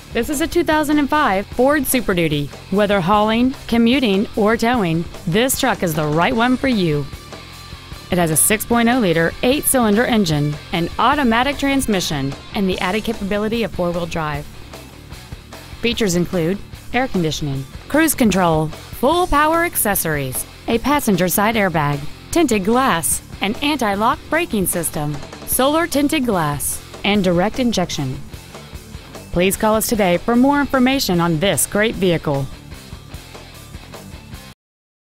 This is a 2005 Ford Super Duty. Whether hauling, commuting, or towing, this truck is the right one for you. It has a 6.0-liter, 8-cylinder engine, an automatic transmission, and the added capability of 4-wheel drive. Features include air conditioning, cruise control, full power accessories, a passenger side airbag, tinted glass, an anti-lock braking system, solar tinted glass, and direct injection. Please call us today for more information on this great vehicle.